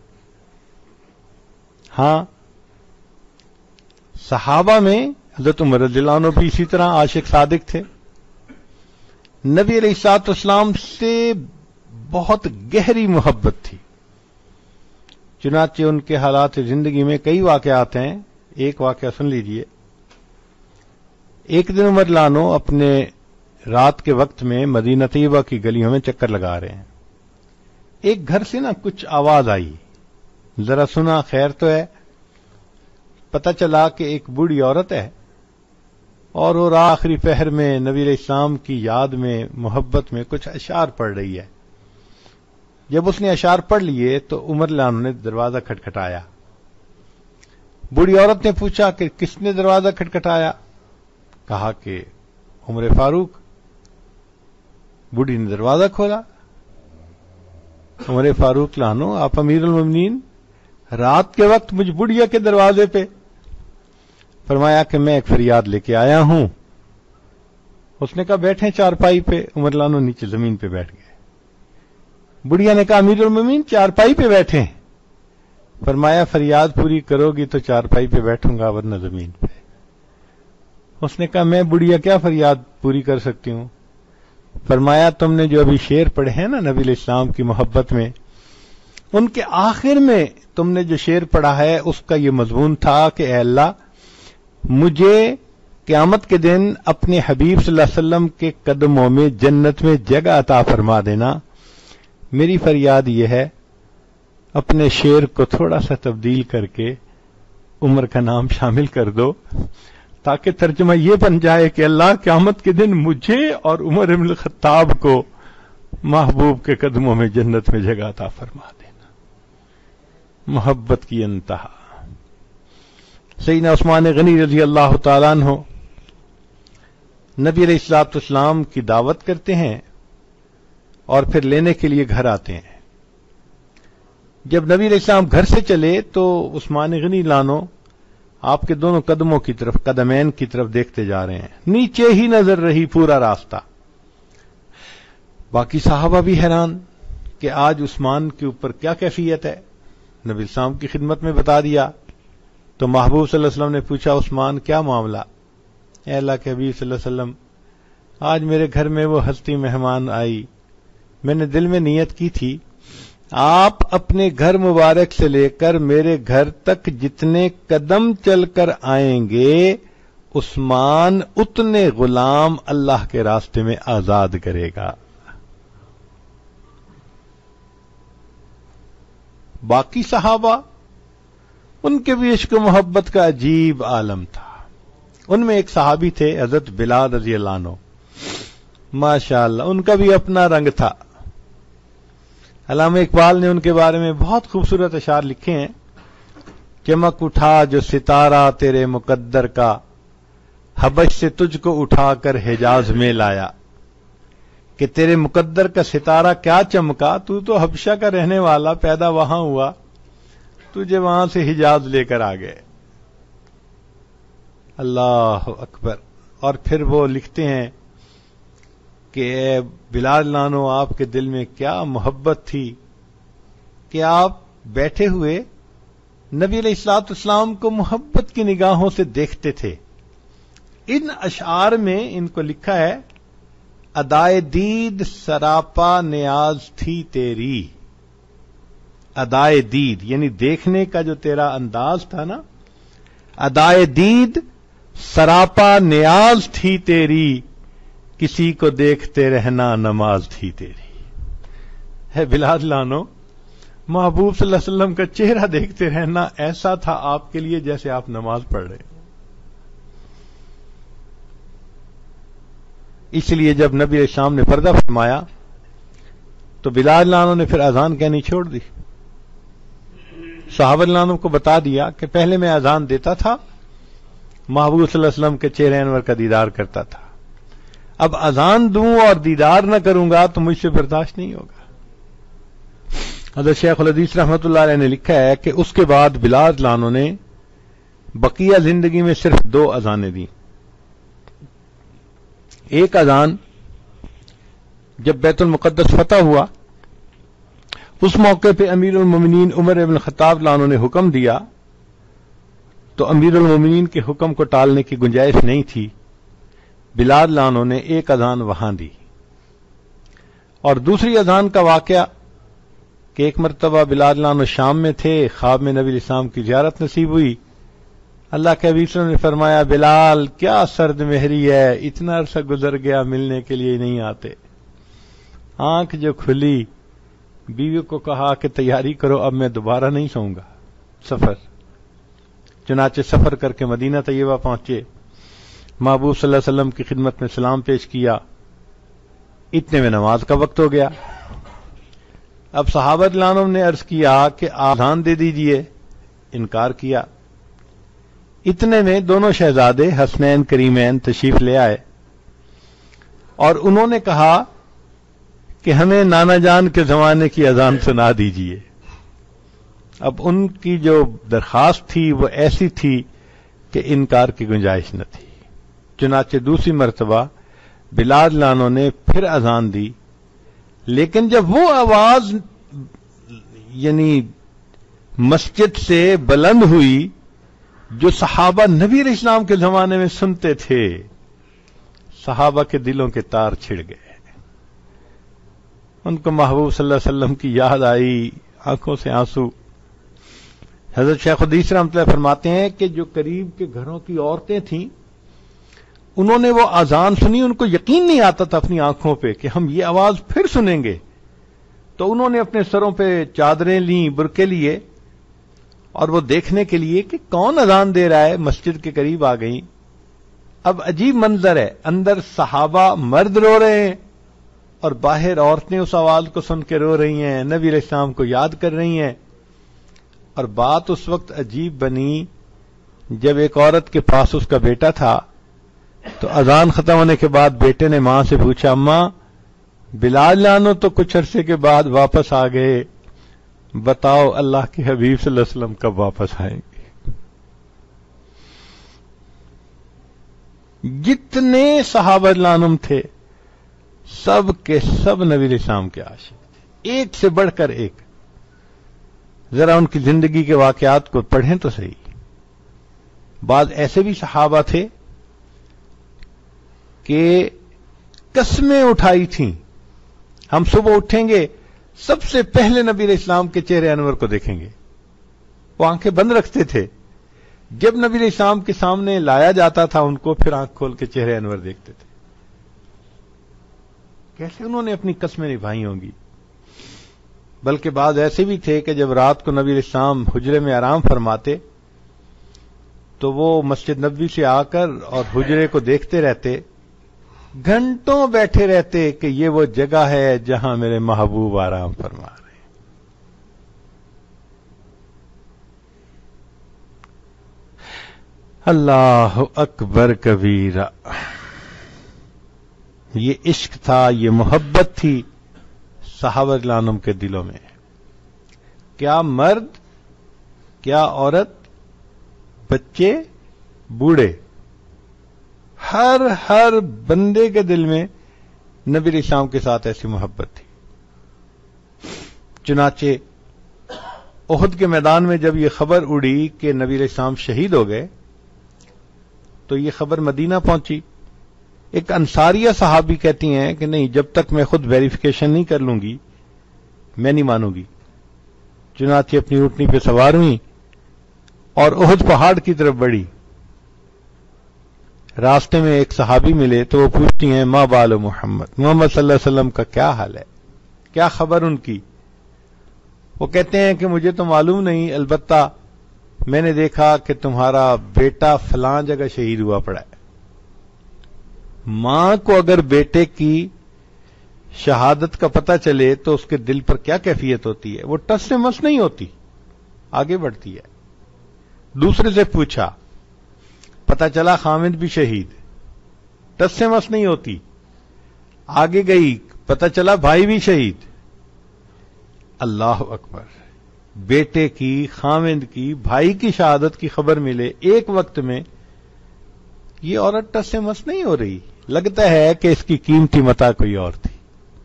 ہاں، صحابہ میں حضرت عمر رضی اللہ عنہ بھی اسی طرح عاشق صادق تھے. نبی علیہ الصلوۃ والسلام سے بہت گہری محبت تھی. چنانچہ ان کے حالات زندگی میں کئی واقعات ہیں. ایک واقعہ سن لیجئے. ایک دن عمر لانو اپنے رات کے وقت میں مدینہ طیبہ کی گلیوں میں چکر لگا رہے ہیں. ایک گھر سے نا کچھ آواز آئی، ذرا سنا خیر تو ہے. پتہ چلا کہ ایک بوڑھی عورت ہے اور وہ آخری پہر میں نبی علیہ السلام کی یاد میں محبت میں کچھ اشعار پڑھ رہی ہے. جب اس نے اشعار پڑھ لیے تو عمر لانو نے دروازہ کھٹکھٹایا. بوڑھی عورت نے پوچھا کہ کس نے دروازہ کھٹکھٹایا؟ کہا کہ عمر فاروق. بوڑھی نے دروازہ کھولا. عمر فاروق لانو آپ امیر المومنین، رات کے وقت مجھ بڑھیا کے دروازے پہ؟ فرمایا کہ میں ایک فریاد لے کے آیا ہوں. اس نے کہا بیٹھیں چارپائی پہ. عمر لانو نیچے زمین پہ بیٹھ گئے. بڑھیا نے کہا امیر المومنین چارپائی پہ بیٹھیں. فرمایا فریاد پوری کرو گی تو چارپائی پہ بیٹھوں گا ورنہ زمین پہ. اس نے کہا میں بڑھیا کیا فریاد پوری کر سکتی ہوں؟ فرمایا تم نے جو ابھی شعر پڑھے ہیں نا نبی علیہ السلام کی محبت میں، ان کے آخر میں تم نے جو شعر پڑھا ہے اس کا یہ مضمون تھا کہ اے اللہ مجھے قیامت کے دن اپنے حبیب صلی اللہ علیہ وسلم کے قدموں میں جنت میں جگہ عطا فرما دینا. میری فریاد یہ ہے اپنے شعر کو تھوڑا سا تبدیل کر کے عمر کا نام شامل کر دو تاکہ ترجمہ یہ بن جائے کہ اللہ قیامت کے دن مجھے اور عمر بن الخطاب کو محبوب کے قدموں میں جنت میں جگہ عطا فرما دینا. محبت کی انتہا. سیدنا عثمان غنی رضی اللہ تعالیٰ عنہ نبی علیہ الصلوۃ والسلام کی دعوت کرتے ہیں اور پھر لینے کے لیے گھر آتے ہیں. جب نبی علیہ السلام گھر سے چلے تو عثمان غنی لانو آپ کے دونوں قدموں کی طرف، قدمین کی طرف دیکھتے جا رہے ہیں، نیچے ہی نظر رہی پورا راستہ. باقی صحابہ بھی حیران کہ آج عثمان کے اوپر کیا کیفیت ہے. نبی السلام کی خدمت میں بتا دیا تو محبوب صلی اللہ علیہ وسلم نے پوچھا عثمان کیا معاملہ؟ اے اللہ کے حبیب صلی اللہ علیہ وسلم، آج میرے گھر میں وہ ہستی مہمان آئی، میں نے دل میں نیت کی تھی آپ اپنے گھر مبارک سے لے کر میرے گھر تک جتنے قدم چل کر آئیں گے عثمان اتنے غلام اللہ کے راستے میں آزاد کرے گا. باقی صحابہ ان کے بھی عشق و محبت کا عجیب عالم تھا. ان میں ایک صحابی تھے حضرت بلال رضی اللہ عنہ، ماشاءاللہ ان کا بھی اپنا رنگ تھا. علامہ اقبال نے ان کے بارے میں بہت خوبصورت اشعار لکھے ہیں. چمک اٹھا جو ستارہ تیرے مقدر کا، حبش سے تجھ کو اٹھا کر حجاز میں لایا. کہ تیرے مقدر کا ستارہ کیا چمکا، تو حبشہ کا رہنے والا، پیدا وہاں ہوا، تجھے وہاں سے حجاز لے کر آ گئے. اللہ اکبر. اور پھر وہ لکھتے ہیں کہ اے بلال لانو آپ کے دل میں کیا محبت تھی کہ آپ بیٹھے ہوئے نبی علیہ الصلوۃ والسلام کو محبت کی نگاہوں سے دیکھتے تھے. ان اشعار میں ان کو لکھا ہے ادائے دید سراپا نیاز تھی تیری. ادائے دید یعنی دیکھنے کا جو تیرا انداز تھا نا، ادائے دید سراپا نیاز تھی تیری، کسی کو دیکھتے رہنا نماز تھی تیری. ہے بلال لانو، محبوب صلی اللہ علیہ وسلم کا چہرہ دیکھتے رہنا ایسا تھا آپ کے لیے جیسے آپ نماز پڑھ رہے. اس لیے جب نبی علیہ السلام نے پردہ فرمایا تو بلال لانو نے پھر اذان کہنی چھوڑ دی. صحابہ لانو کو بتا دیا کہ پہلے میں اذان دیتا تھا، محبوب صلی اللہ علیہ وسلم کے چہرے انور کا دیدار کرتا تھا، اب اذان دوں اور دیدار نہ کروں گا تو مجھ سے برداشت نہیں ہوگا. حضرت شیخ الحدیث رحمۃ اللہ علیہ نے لکھا ہے کہ اس کے بعد بلال لانو نے بقیہ زندگی میں صرف 2 اذانیں دیں. ایک اذان جب بیت المقدس فتح ہوا، اس موقع پہ امیر المومنین عمر ابن خطاب لانو نے حکم دیا تو امیر المومنین کے حکم کو ٹالنے کی گنجائش نہیں تھی. بلال لانو نے ایک اذان وہاں دی. اور دوسری اذان کا واقعہ کہ ایک مرتبہ بلال لانو شام میں تھے، خواب میں نبی علیہ السلام کی زیارت نصیب ہوئی. اللہ کے حبیب صلی اللہ علیہ وسلم نے فرمایا بلال کیا سرد مہری ہے، اتنا عرصہ گزر گیا ملنے کے لیے نہیں آتے. آنکھ جو کھلی، بیوی کو کہا کہ تیاری کرو اب میں دوبارہ نہیں سوؤں گا. سفر، چنانچہ سفر کر کے مدینہ طیبہ پہنچے، محبوب صلی اللہ علیہ وسلم کی خدمت میں سلام پیش کیا. اتنے میں نماز کا وقت ہو گیا. اب صحابہ لانو نے عرض کیا کہ اذان دے دیجئے، انکار کیا. اتنے میں دونوں شہزادے حسنین کریمین تشریف لے آئے اور انہوں نے کہا کہ ہمیں نانا جان کے زمانے کی اذان سنا دیجئے. اب ان کی جو درخواست تھی وہ ایسی تھی کہ انکار کی گنجائش نہ تھی. چنانچہ دوسری مرتبہ بلال لانو نے پھر اذان دی، لیکن جب وہ آواز یعنی مسجد سے بلند ہوئی جو صحابہ نبی علیہ السلام کے زمانے میں سنتے تھے، صحابہ کے دلوں کے تار چھڑ گئے. ان کو محبوب صلی اللہ علیہ وسلم کی یاد آئی، آنکھوں سے آنسو. حضرت شیخ الحدیث رحمۃ اللہ فرماتے ہیں کہ جو قریب کے گھروں کی عورتیں تھیں انہوں نے وہ اذان سنی، ان کو یقین نہیں آتا تھا اپنی آنکھوں پہ کہ ہم یہ آواز پھر سنیں گے. تو انہوں نے اپنے سروں پہ چادریں لیں، برقعے لیے اور وہ دیکھنے کے لیے کہ کون اذان دے رہا ہے مسجد کے قریب آ گئیں. اب عجیب منظر ہے، اندر صحابہ مرد رو رہے ہیں اور باہر عورتیں اس آواز کو سن کے رو رہی ہیں، نبی علیہ السلام کو یاد کر رہی ہیں. اور بات اس وقت عجیب بنی جب ایک عورت کے پاس اس کا بیٹا تھا تو اذان ختم ہونے کے بعد بیٹے نے ماں سے پوچھا، اماں بلال جانو تو کچھ عرصے کے بعد واپس آ گئے، بتاؤ اللہ کے حبیب صلی اللہ علیہ وسلم کب واپس آئیں گے؟ جتنے صحابہ عنہم تھے سب کے سب نبی علیہ السلام کے عاشق تھے، ایک سے بڑھ کر ایک. ذرا ان کی زندگی کے واقعات کو پڑھیں تو صحیح. بعض ایسے بھی صحابہ تھے کہ قسمیں اٹھائی تھیں، ہم صبح اٹھیں گے سب سے پہلے نبی علیہ السلام کے چہرے انور کو دیکھیں گے. وہ آنکھیں بند رکھتے تھے، جب نبی علیہ السلام کے سامنے لایا جاتا تھا ان کو پھر آنکھ کھول کے چہرے انور دیکھتے تھے. کیسے انہوں نے اپنی قسمیں نبھائی ہوں گی. بلکہ بعض ایسے بھی تھے کہ جب رات کو نبی علیہ السلام حجرے میں آرام فرماتے تو وہ مسجد نبوی سے آ کر اور حجرے کو دیکھتے رہتے، گھنٹوں بیٹھے رہتے کہ یہ وہ جگہ ہے جہاں میرے محبوب آرام فرما رہے ہیں. اللہ اکبر کبیرہ. یہ عشق تھا، یہ محبت تھی صحابہ عنہم کے دلوں میں. کیا مرد، کیا عورت، بچے، بوڑھے، ہر بندے کے دل میں نبی علیہ السلام کے ساتھ ایسی محبت تھی. چنانچہ احد کے میدان میں جب یہ خبر اڑی کہ نبی علیہ السلام شہید ہو گئے تو یہ خبر مدینہ پہنچی. ایک انصاریہ صحابی کہتی ہیں کہ نہیں، جب تک میں خود ویریفیکیشن نہیں کر لوں گی میں نہیں مانوں گی. چنانچہ اپنی اونٹنی پہ سوار ہوئی اور احد پہاڑ کی طرف بڑھی. راستے میں ایک صحابی ملے تو وہ پوچھتی ہیں، ما بال محمد صلی اللہ علیہ وسلم کا کیا حال ہے، کیا خبر ان کی؟ وہ کہتے ہیں کہ مجھے تو معلوم نہیں، البتہ میں نے دیکھا کہ تمہارا بیٹا فلاں جگہ شہید ہوا پڑا ہے. ماں کو اگر بیٹے کی شہادت کا پتہ چلے تو اس کے دل پر کیا کیفیت ہوتی ہے؟ وہ ٹس سے مس نہیں ہوتی، آگے بڑھتی ہے. دوسرے سے پوچھا، پتہ چلا خامد بھی شہید، ٹس سے مس نہیں ہوتی، آگے گئی پتہ چلا بھائی بھی شہید. اللہ اکبر. بیٹے کی، خامد کی، بھائی کی شہادت کی خبر ملے ایک وقت میں، یہ عورت ٹس سے مس نہیں ہو رہی. لگتا ہے کہ اس کی قیمتی متاع کوئی اور تھی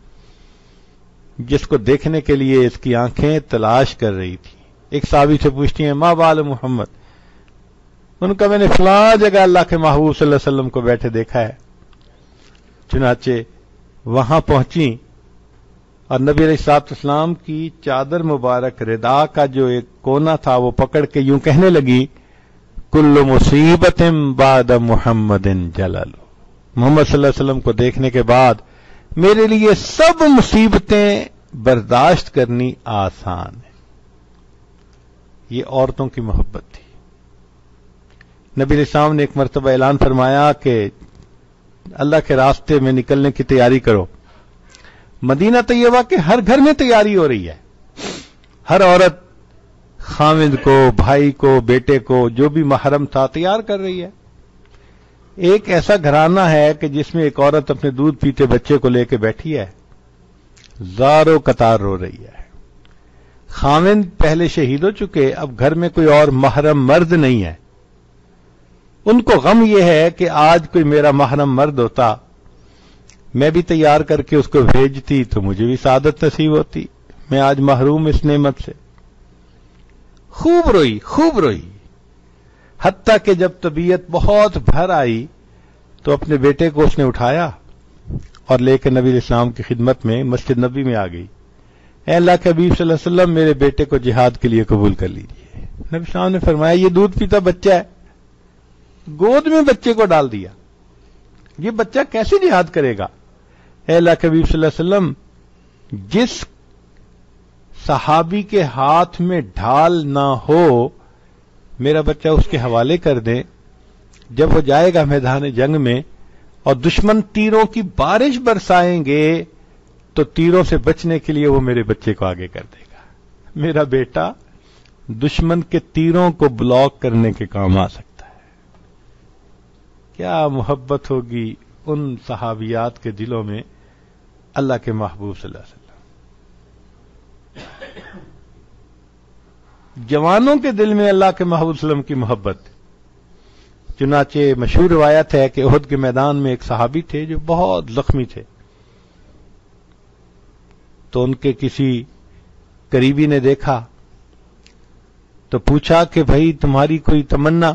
جس کو دیکھنے کے لیے اس کی آنکھیں تلاش کر رہی تھی. ایک صحابی سے پوچھتی ہیں، ما بال محمد؟ ان کا میں نے فلاں جگہ اللہ کے محبوب صلی اللہ علیہ وسلم کو بیٹھے دیکھا ہے. چنانچہ وہاں پہنچی اور نبی علیہ الصلوۃ والسلام کی چادر مبارک ردا کا جو ایک کونا تھا وہ پکڑ کے یوں کہنے لگی، کل مصیبت بعد محمد جلل. محمد صلی اللہ علیہ وسلم کو دیکھنے کے بعد میرے لیے سب مصیبتیں برداشت کرنی آسان ہے. یہ عورتوں کی محبت تھی. نبی علیہ السلام نے ایک مرتبہ اعلان فرمایا کہ اللہ کے راستے میں نکلنے کی تیاری کرو. مدینہ طیبہ کے ہر گھر میں تیاری ہو رہی ہے. ہر عورت خامد کو، بھائی کو، بیٹے کو، جو بھی محرم تھا تیار کر رہی ہے. ایک ایسا گھرانہ ہے کہ جس میں ایک عورت اپنے دودھ پیتے بچے کو لے کے بیٹھی ہے، زاروں قطار رو رہی ہے. خامد پہلے شہید ہو چکے، اب گھر میں کوئی اور محرم مرد نہیں ہے. ان کو غم یہ ہے کہ آج کوئی میرا محرم مرد ہوتا، میں بھی تیار کر کے اس کو بھیجتی تو مجھے بھی سعادت نصیب ہوتی. میں آج محروم اس نعمت سے. خوب روئی، خوب روئی. حتیٰ کہ جب طبیعت بہت بھر آئی تو اپنے بیٹے کو اس نے اٹھایا اور لے کے نبی علیہ السلام کی خدمت میں مسجد نبوی میں آ گئی. اے اللہ کے حبیب صلی اللہ علیہ وسلم، میرے بیٹے کو جہاد کے لیے قبول کر لیجیے. نبی السلام نے فرمایا، یہ دودھ پیتا بچہ ہے. گود میں بچے کو ڈال دیا. یہ بچہ کیسے جہاد کرے گا؟ اے اللہ کے حبیب صلی اللہ علیہ وسلم، جس صحابی کے ہاتھ میں ڈھال نہ ہو میرا بچہ اس کے حوالے کر دیں. جب وہ جائے گا میدان جنگ میں اور دشمن تیروں کی بارش برسائیں گے تو تیروں سے بچنے کے لیے وہ میرے بچے کو آگے کر دے گا. میرا بیٹا دشمن کے تیروں کو بلاک کرنے کے کام آ سکتا ہے. کیا محبت ہوگی ان صحابیات کے دلوں میں اللہ کے محبوب صلی اللہ علیہ وسلم. جوانوں کے دل میں اللہ کے محبوب صلی اللہ علیہ وسلم کی محبت. چنانچہ مشہور روایت ہے کہ احد کے میدان میں ایک صحابی تھے جو بہت زخمی تھے. تو ان کے کسی قریبی نے دیکھا تو پوچھا کہ بھائی تمہاری کوئی تمنا؟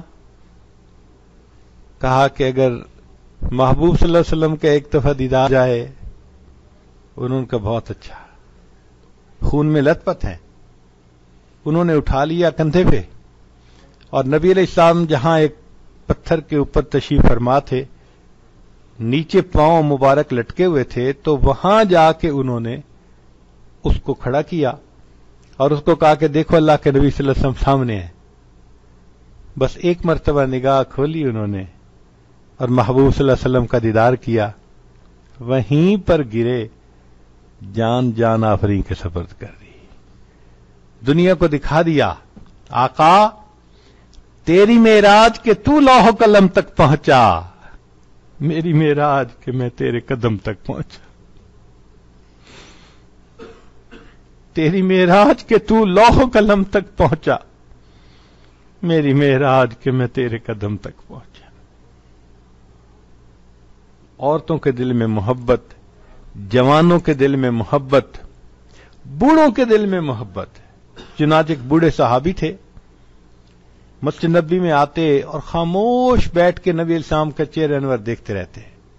کہا کہ اگر محبوب صلی اللہ علیہ وسلم کا ایک دفعہ دیدار جائے. انہوں کا بہت اچھا، خون میں لت پت ہیں. انہوں نے اٹھا لیا کندھے پہ، اور نبی علیہ السلام جہاں ایک پتھر کے اوپر تشریف فرما تھے، نیچے پاؤں مبارک لٹکے ہوئے تھے، تو وہاں جا کے انہوں نے اس کو کھڑا کیا اور اس کو کہا کہ دیکھو اللہ کے نبی صلی اللہ علیہ وسلم سامنے ہیں. بس ایک مرتبہ نگاہ کھولی انہوں نے اور محبوب صلی اللہ علیہ وسلم کا دیدار کیا. وہیں پر گرے، جان آفرین کے سپرد کر دی. دنیا کو دکھا دیا آقا تیری معراج کہ تو لوح قلم تک پہنچا، میری معراج کہ میں تیرے قدم تک پہنچا. تیری معراج کہ تو لوح قلم تک پہنچا، میری معراج کہ میں تیرے قدم تک پہنچا. عورتوں کے دل میں محبت، جوانوں کے دل میں محبت، بوڑھوں کے دل میں محبت. چنانچہ ایک بوڑھے صحابی تھے، مسجد نبی میں آتے اور خاموش بیٹھ کے نبی علیہ السلام کا چہرہ انور دیکھتے رہتے.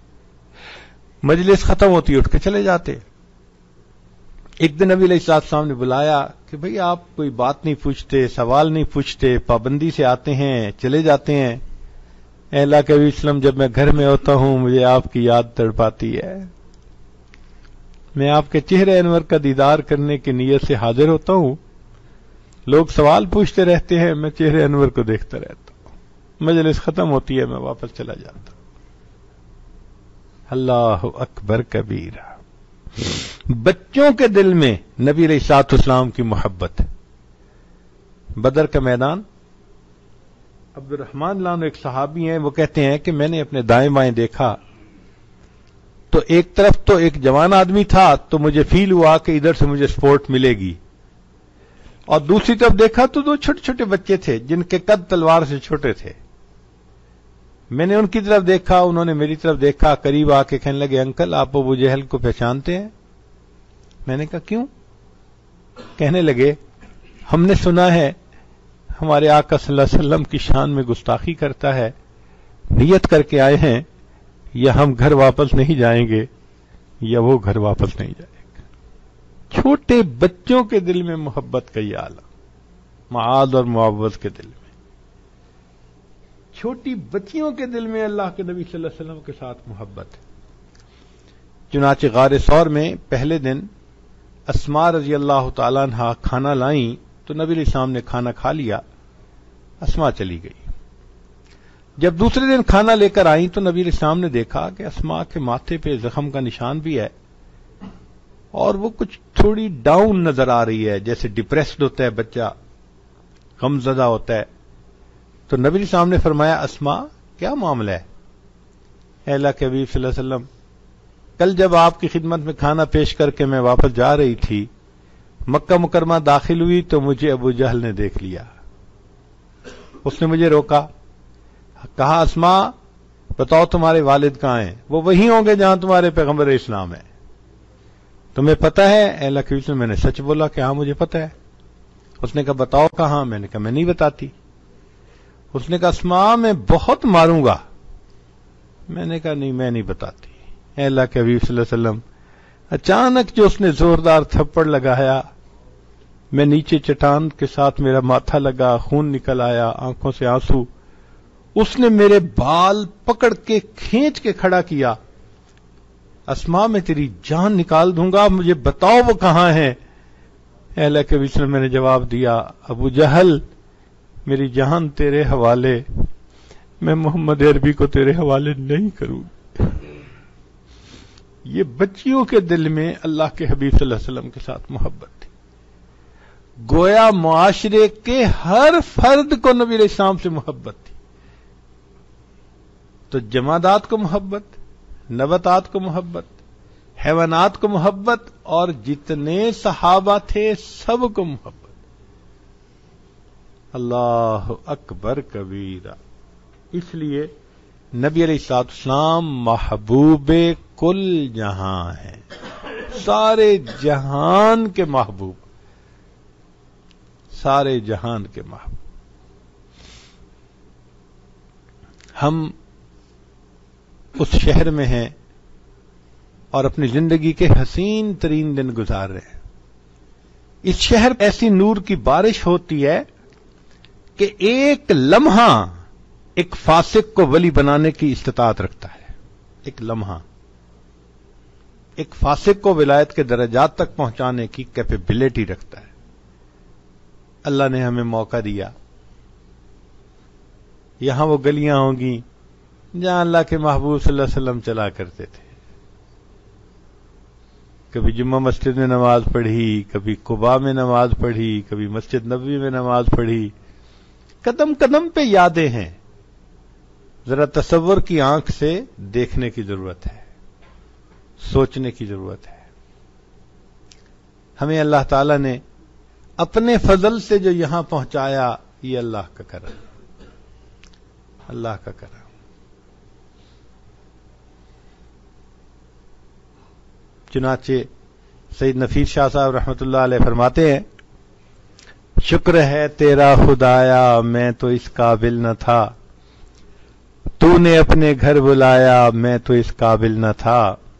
مجلس ختم ہوتی اٹھ کے چلے جاتے. ایک دن نبی علیہ السلام نے بلایا کہ بھئی آپ کوئی بات نہیں پوچھتے، سوال نہیں پوچھتے، پابندی سے آتے ہیں چلے جاتے ہیں. اے اللہ کے نبی وسلم جب میں گھر میں ہوتا ہوں مجھے آپ کی یاد تڑپاتی ہے، میں آپ کے چہرے انور کا دیدار کرنے کی نیت سے حاضر ہوتا ہوں، لوگ سوال پوچھتے رہتے ہیں، میں چہرے انور کو دیکھتا رہتا ہوں. مجلس ختم ہوتی ہے میں واپس چلا جاتا ہوں. اللہ اکبر کبیرہ. بچوں کے دل میں نبی علیہ الصلوۃ والسلام کی محبت. بدر کا میدان، عبد الرحمن لانو ایک صحابی ہیں، وہ کہتے ہیں کہ میں نے اپنے دائیں بائیں دیکھا تو ایک طرف تو ایک جوان آدمی تھا تو مجھے فیل ہوا کہ ادھر سے مجھے سپورٹ ملے گی، اور دوسری طرف دیکھا تو دو چھوٹے چھوٹے بچے تھے جن کے قد تلوار سے چھوٹے تھے. میں نے ان کی طرف دیکھا، انہوں نے میری طرف دیکھا، قریب آ کے کہنے لگے انکل آپ ابو جہل کو پہچانتے ہیں؟ میں نے کہا کیوں؟ کہنے لگے ہم نے سنا ہے ہمارے آقا صلی اللہ علیہ وسلم کی شان میں گستاخی کرتا ہے، نیت کر کے آئے ہیں یا ہم گھر واپس نہیں جائیں گے یا وہ گھر واپس نہیں جائے گا. چھوٹے بچوں کے دل میں محبت کا یہ عالم، معاذ اور معوذ کے دل میں، چھوٹی بچیوں کے دل میں اللہ کے نبی صلی اللہ علیہ وسلم کے ساتھ محبت. چنانچہ غار ثور میں پہلے دن اسماء رضی اللہ تعالیٰ عنہ کھانا لائیں تو نبی علیہ السلام نے کھانا کھا لیا، اسماء چلی گئی. جب دوسرے دن کھانا لے کر آئیں تو نبی علیہ السلام نے دیکھا کہ اسماء کے ماتھے پہ زخم کا نشان بھی ہے اور وہ کچھ تھوڑی ڈاؤن نظر آ رہی ہے، جیسے ڈپریسڈ ہوتا ہے بچہ، غم زدہ ہوتا ہے. تو نبی علیہ السلام نے فرمایا اسماء کیا معاملہ ہے؟ اے اللہ کے حبیب صلی اللہ علیہ وسلم کل جب آپ کی خدمت میں کھانا پیش کر کے میں واپس جا رہی تھی، مکہ مکرمہ داخل ہوئی تو مجھے ابو جہل نے دیکھ لیا. اس نے مجھے روکا، کہا اسماء بتاؤ تمہارے والد کہاں ہیں؟ وہ وہیں ہوں گے جہاں تمہارے پیغمبر اسلام ہے. تمہیں پتا ہے؟ اے اللہ کے حبیب میں نے سچ بولا کہ ہاں مجھے پتا ہے. اس نے کہا بتاؤ کہاں؟ میں نے کہا میں نہیں بتاتی. اس نے کہا اسماء میں بہت ماروں گا. میں نے کہا نہیں میں نہیں بتاتی. اے اللہ کے حبیب صلی اللہ علیہ وسلم اچانک جو اس نے زوردار تھپڑ لگایا، میں نیچے چٹان کے ساتھ میرا ماتھا لگا، خون نکل آیا، آنکھوں سے آنسو. اس نے میرے بال پکڑ کے کھینچ کے کھڑا کیا، اسماء میں تیری جان نکال دوں گا، مجھے بتاؤ وہ کہاں ہے؟ اے اللہ کے حبیب میں نے جواب دیا ابو جہل میری جان تیرے حوالے، میں محمد عربی کو تیرے حوالے نہیں کروں. یہ بچیوں کے دل میں اللہ کے حبیب صلی اللہ علیہ وسلم کے ساتھ محبت تھی. گویا معاشرے کے ہر فرد کو نبی علیہ السلام سے محبت تھی. تو جمادات کو محبت، نباتات کو محبت، حیوانات کو محبت، اور جتنے صحابہ تھے سب کو محبت۔ اللہ اکبر کبیرہ۔ اس لیے نبی علیہ الصلوۃ والسلام محبوب کل جہاں ہیں، سارے جہان کے محبوب، سارے جہان کے محبوب۔ ہم اس شہر میں ہیں اور اپنی زندگی کے حسین ترین دن گزار رہے ہیں۔ اس شہر ایسی نور کی بارش ہوتی ہے کہ ایک لمحہ ایک فاسق کو ولی بنانے کی استطاعت رکھتا ہے۔ ایک لمحہ ایک فاسق کو ولایت کے درجات تک پہنچانے کی کیپیبلٹی رکھتا ہے۔ اللہ نے ہمیں موقع دیا، یہاں وہ گلیاں ہوں گی جہاں اللہ کے محبوب صلی اللہ علیہ وسلم چلا کرتے تھے۔ کبھی جمعہ مسجد میں نماز پڑھی، کبھی قباء میں نماز پڑھی، کبھی مسجد نبوی میں نماز پڑھی۔ قدم قدم پہ یادیں ہیں، ذرا تصور کی آنکھ سے دیکھنے کی ضرورت ہے، سوچنے کی ضرورت ہے۔ ہمیں اللہ تعالی نے اپنے فضل سے جو یہاں پہنچایا، یہ اللہ کا کرم، اللہ کا کرم۔ چنانچہ سید نفیس شاہ صاحب رحمۃ اللہ علیہ فرماتے ہیں، شکر ہے تیرا خدایا میں تو اس قابل نہ تھا، تو نے اپنے گھر بلایا میں تو اس قابل نہ تھا،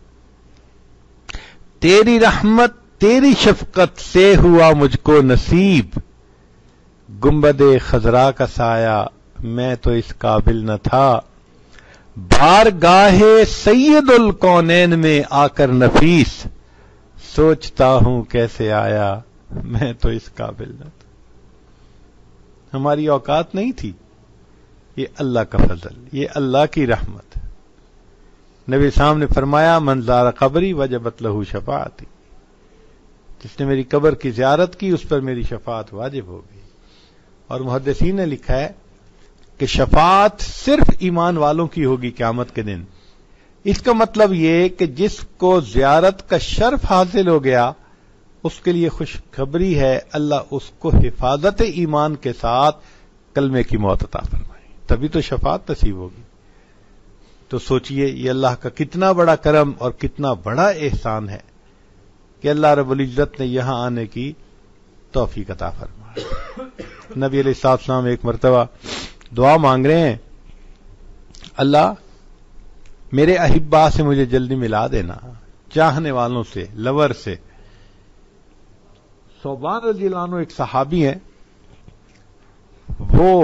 تیری رحمت تیری شفقت سے ہوا مجھ کو نصیب، گنبد خضرا کا سایہ میں تو اس قابل نہ تھا، بارگاہ سید الکونین میں آ کر نفیس، سوچتا ہوں کیسے آیا میں تو اس قابل نہ تھا۔ ہماری اوقات نہیں تھی، یہ اللہ کا فضل، یہ اللہ کی رحمت۔ نبی صاحب نے فرمایا من زار قبری وجبت لہ شفاعتی، جس نے میری قبر کی زیارت کی اس پر میری شفاعت واجب ہوگی۔ اور محدثین نے لکھا ہے کہ شفاعت صرف ایمان والوں کی ہوگی قیامت کے دن۔ اس کا مطلب یہ کہ جس کو زیارت کا شرف حاصل ہو گیا اس کے لیے خوشخبری ہے، اللہ اس کو حفاظت ایمان کے ساتھ کلمے کی موت عطا فرمائے، تبھی تو شفاعت نصیب ہوگی۔ تو سوچئے یہ اللہ کا کتنا بڑا کرم اور کتنا بڑا احسان ہے کہ اللہ رب العزت نے یہاں آنے کی توفیق عطا فرمائی۔ نبی علیہ السلام ایک مرتبہ دعا مانگ رہے ہیں، اللہ میرے احبا سے مجھے جلدی ملا دینا، چاہنے والوں سے، لور سے۔ ثوبان رضی اللہ عنہ ایک صحابی ہیں، وہ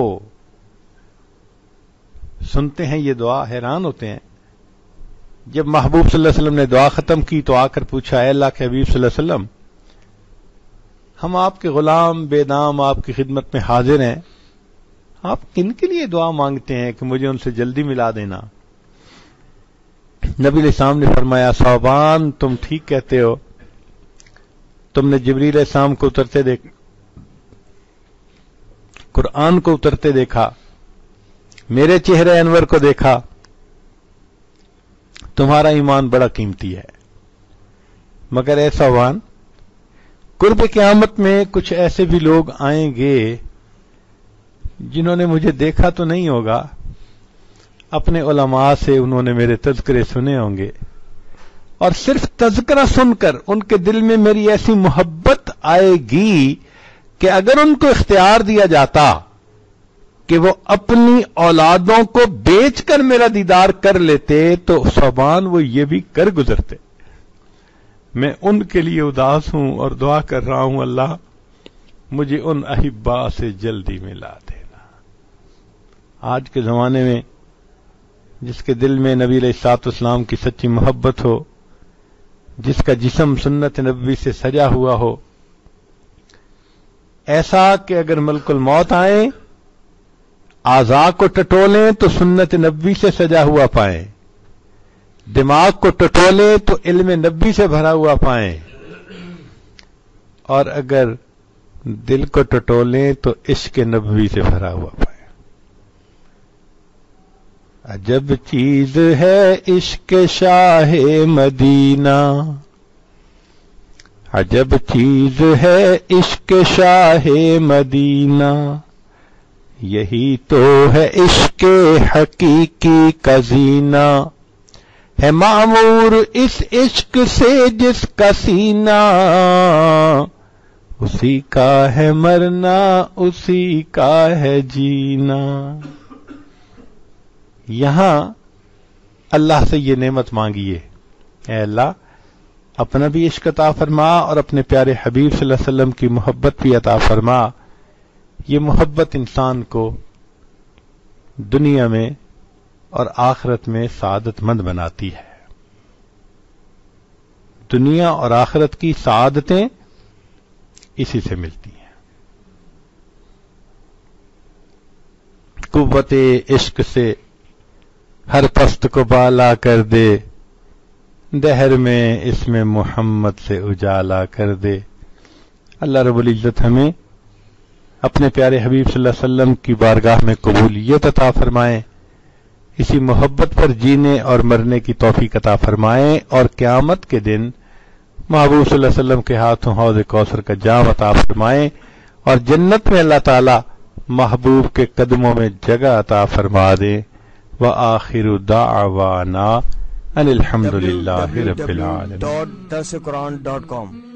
سنتے ہیں یہ دعا، حیران ہوتے ہیں۔ جب محبوب صلی اللہ علیہ وسلم نے دعا ختم کی تو آ کر پوچھا، اے اللہ کے حبیب صلی اللہ علیہ وسلم، ہم آپ کے غلام بے نام آپ کی خدمت میں حاضر ہیں، آپ کن کے لیے دعا مانگتے ہیں کہ مجھے ان سے جلدی ملا دینا؟ نبی علیہ السلام نے فرمایا، ثوبان تم ٹھیک کہتے ہو، تم نے جبریل علیہ السلام کو اترتے دیکھا، قرآن کو اترتے دیکھا، میرے چہرے انور کو دیکھا، تمہارا ایمان بڑا قیمتی ہے۔ مگر اے ثوبان، قرب قیامت میں کچھ ایسے بھی لوگ آئیں گے جنہوں نے مجھے دیکھا تو نہیں ہوگا، اپنے علماء سے انہوں نے میرے تذکرے سنے ہوں گے، اور صرف تذکرہ سن کر ان کے دل میں میری ایسی محبت آئے گی کہ اگر ان کو اختیار دیا جاتا کہ وہ اپنی اولادوں کو بیچ کر میرا دیدار کر لیتے تو ثوبان وہ یہ بھی کر گزرتے۔ میں ان کے لیے اداس ہوں اور دعا کر رہا ہوں، اللہ مجھے ان احبا سے جلدی ملا دینا۔ آج کے زمانے میں جس کے دل میں نبی علیہ الصلوۃ والسلام کی سچی محبت ہو، جس کا جسم سنت نبوی سے سجا ہوا ہو، ایسا کہ اگر ملک الموت آئیں، اعضاء کو ٹٹولیں تو سنت نبوی سے سجا ہوا پائیں، دماغ کو ٹٹولیں تو علم نبوی سے بھرا ہوا پائیں، اور اگر دل کو ٹٹولیں تو عشق نبوی سے بھرا ہوا پائیں۔ عجب چیز ہے عشق شاہ مدینہ، عجب چیز ہے عشق شاہ مدینہ، یہی تو ہے عشق حقیقی کا زینہ، ہے معمور اس عشق سے جس کا سینہ، اسی کا ہے مرنا اسی کا ہے جینا۔ یہاں اللہ سے یہ نعمت مانگیے، اے اللہ اپنا بھی عشق عطا فرما اور اپنے پیارے حبیب صلی اللہ علیہ وسلم کی محبت بھی عطا فرما۔ یہ محبت انسان کو دنیا میں اور آخرت میں سعادت مند بناتی ہے۔ دنیا اور آخرت کی سعادتیں اسی سے ملتی ہیں۔ قوت عشق سے ہر پست کو بالا کر دے، دہر میں اس میں محمد سے اجالا کر دے۔ اللہ رب العزت ہمیں اپنے پیارے حبیب صلی اللہ علیہ وسلم کی بارگاہ میں قبولیت عطا فرمائیں، اسی محبت پر جینے اور مرنے کی توفیق عطا فرمائیں، اور قیامت کے دن محبوب صلی اللہ علیہ وسلم کے ہاتھوں حوض کوثر کا جام عطا فرمائیں، اور جنت میں اللہ تعالی محبوب کے قدموں میں جگہ عطا فرما دیں۔ وآخر دعوانا ان الحمد للہ رب العالمین۔ www.dasquran.com